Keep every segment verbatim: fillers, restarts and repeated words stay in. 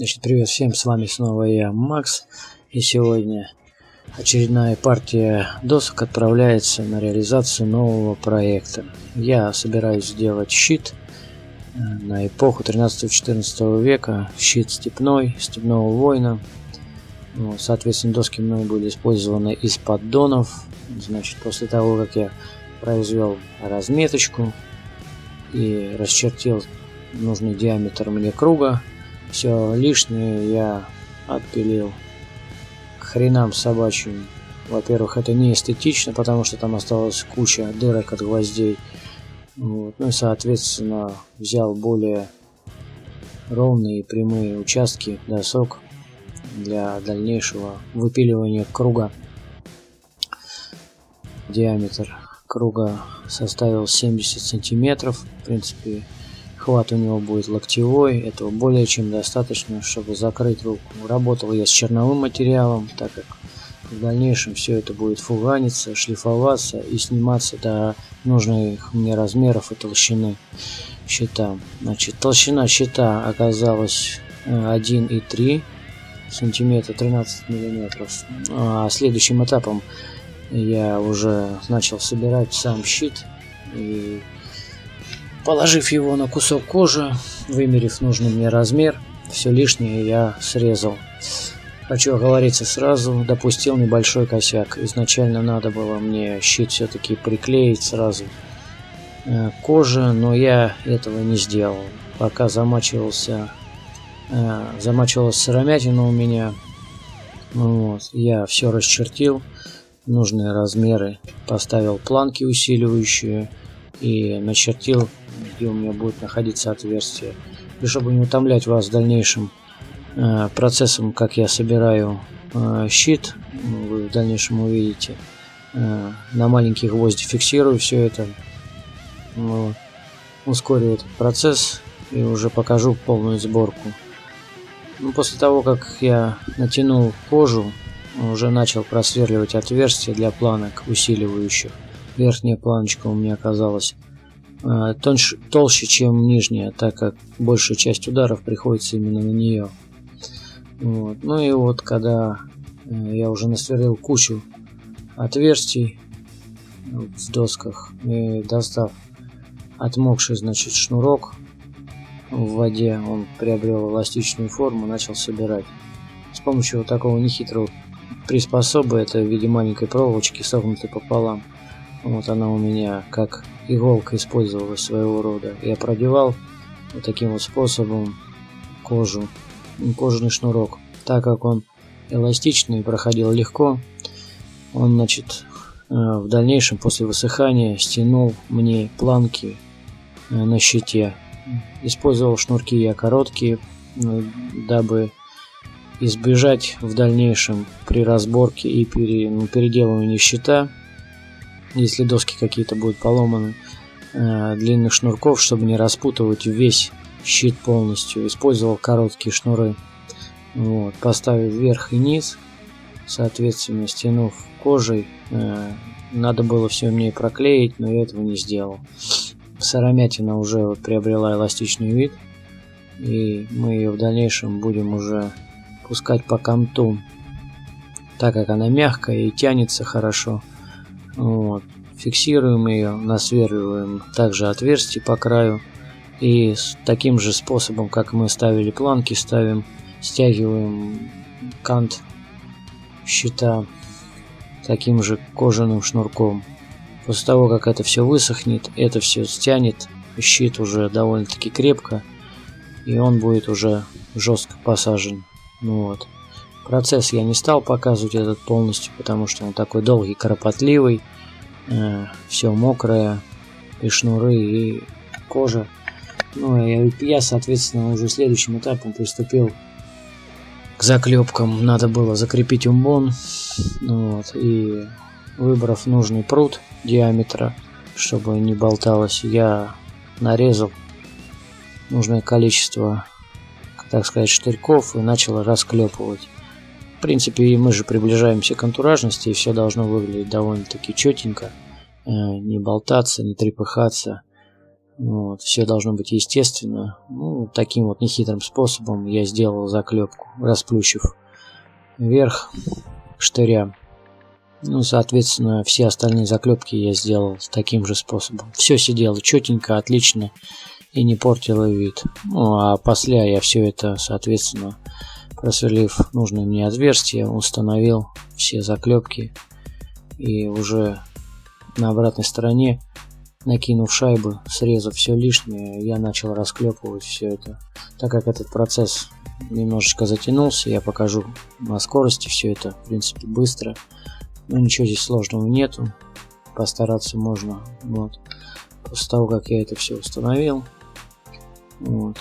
Значит, привет всем, с вами снова я, Макс, и сегодня очередная партия досок отправляется на реализацию нового проекта. Я собираюсь сделать щит на эпоху тринадцатого-четырнадцатого века, щит степной, степного воина. Соответственно, доски мной были использованы из поддонов. Значит, после того, как я произвел разметочку и расчертил нужный диаметр мне круга, все лишнее я отпилил к хренам собачьим. Во-первых, это не эстетично, потому что там осталась куча дырок от гвоздей. Вот. Ну и, соответственно, взял более ровные и прямые участки досок для дальнейшего выпиливания круга. Диаметр круга составил семьдесят сантиметров. В принципе, хват у него будет локтевой. Этого более чем достаточно, чтобы закрыть руку. Работал я с черновым материалом, так как в дальнейшем все это будет фуганиться, шлифоваться и сниматься до нужных мне размеров и толщины щита. Значит, толщина щита оказалась один и три сантиметра, тринадцать миллиметров. А следующим этапом я уже начал собирать сам щит, и положив его на кусок кожи, вымерив нужный мне размер, все лишнее я срезал. Хочу оговориться сразу, допустил небольшой косяк. Изначально надо было мне щит все-таки приклеить сразу к коже, но я этого не сделал. Пока замачивался, замачивалась сыромятина у меня, вот, я все расчертил, нужные размеры, поставил планки усиливающие и начертил, где у меня будет находиться отверстие. И чтобы не утомлять вас в дальнейшем э, процессом, как я собираю э, щит, вы в дальнейшем увидите, э, на маленькие гвозди фиксирую все это, вот, ускорю этот процесс и уже покажу полную сборку. Ну, после того, как я натянул кожу, уже начал просверливать отверстия для планок усиливающих. Верхняя планочка у меня оказалась э, тоньше, толще, чем нижняя, так как большая часть ударов приходится именно на нее. Вот. Ну и вот, когда э, я уже насверлил кучу отверстий в досках, и достав отмокший, значит, шнурок в воде, он приобрел эластичную форму, начал собирать. С помощью вот такого нехитрого приспособы, это в виде маленькой проволочки, согнутой пополам. Вот она у меня как иголка использовалась своего рода. Я продевал вот таким вот способом кожу, кожаный шнурок. Так как он эластичный и проходил легко, он, значит, в дальнейшем после высыхания стянул мне планки на щите. Использовал шнурки я короткие, дабы избежать в дальнейшем при разборке и пере, ну, переделывании щита, если доски какие-то будут поломаны, э, длинных шнурков, чтобы не распутывать весь щит полностью, использовал короткие шнуры. Вот, поставив вверх и низ, соответственно, стянув кожей, э, надо было все мне проклеить, но я этого не сделал. Сыромятина уже вот приобрела эластичный вид, и мы ее в дальнейшем будем уже пускать по канту, так как она мягкая и тянется хорошо. Вот. Фиксируем ее, насверливаем также отверстие по краю, и с таким же способом, как мы ставили планки, ставим, стягиваем кант щита таким же кожаным шнурком. После того, как это все высохнет, это все стянет щит уже довольно-таки крепко, и он будет уже жестко посажен. Ну вот. Процесс я не стал показывать этот полностью, потому что он такой долгий, кропотливый, э, все мокрое, и шнуры, и кожа. Ну и я, соответственно, уже следующим этапом приступил к заклепкам. Надо было закрепить умбон, ну вот, и выбрав нужный прут диаметра, чтобы не болталось, я нарезал нужное количество, так сказать, штырьков и начал расклепывать. В принципе, мы же приближаемся к антуражности, и все должно выглядеть довольно-таки четенько, не болтаться, не трепыхаться. Вот, все должно быть естественно. Ну, таким вот нехитрым способом я сделал заклепку, расплющив верх штыря. Ну, соответственно, все остальные заклепки я сделал таким же способом. Все сидело четенько, отлично и не портило вид. Ну, а после я все это, соответственно, просверлив нужное мне отверстие, установил все заклепки и уже на обратной стороне, накинув шайбы, срезав все лишнее, я начал расклепывать все это. Так как этот процесс немножечко затянулся, я покажу на скорости все это, в принципе, быстро. Но ничего здесь сложного нету, постараться можно. Вот. После того, как я это все установил, вот,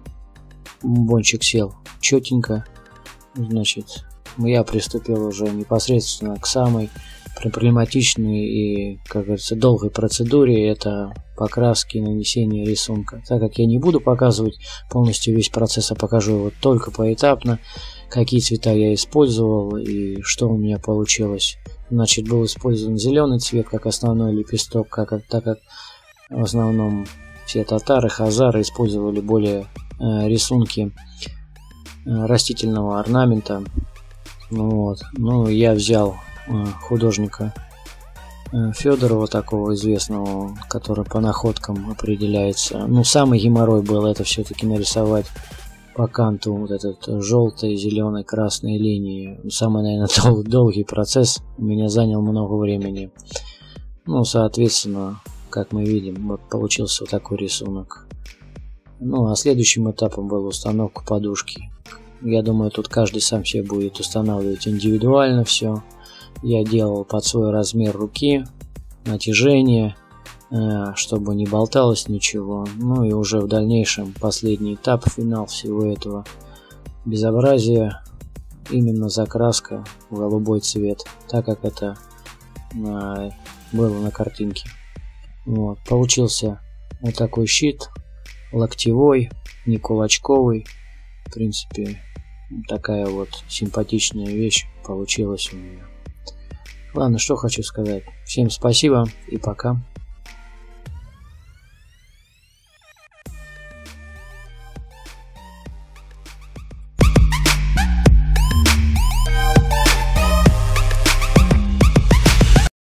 бомбончик сел четенько, значит, я приступил уже непосредственно к самой проблематичной и, как говорится, долгой процедуре. Это покраски и нанесение рисунка. Так как я не буду показывать полностью весь процесс, а покажу его только поэтапно, какие цвета я использовал и что у меня получилось. Значит, был использован зеленый цвет как основной лепесток, как, так как в основном все татары, хазары использовали более э, рисунки э, растительного орнамента. Вот. Ну, я взял э, художника э, Федорова, такого известного, который по находкам определяется. Ну, самый геморрой был это все-таки нарисовать по канту вот этот желтый, зеленый, красные линии. Самый, наверное, дол долгий процесс, у меня занял много времени. Ну, соответственно, как мы видим, вот получился вот такой рисунок. Ну, а следующим этапом была установка подушки. Я думаю, тут каждый сам себе будет устанавливать индивидуально все. Я делал под свой размер руки, натяжение, чтобы не болталось ничего. Ну и уже в дальнейшем последний этап, финал всего этого безобразия, именно закраска в голубой цвет, так как это а, было на картинке. Вот. Получился вот такой щит, локтевой, не кулачковый. В принципе, такая вот симпатичная вещь получилась у меня. Ладно, что хочу сказать. Всем спасибо и пока.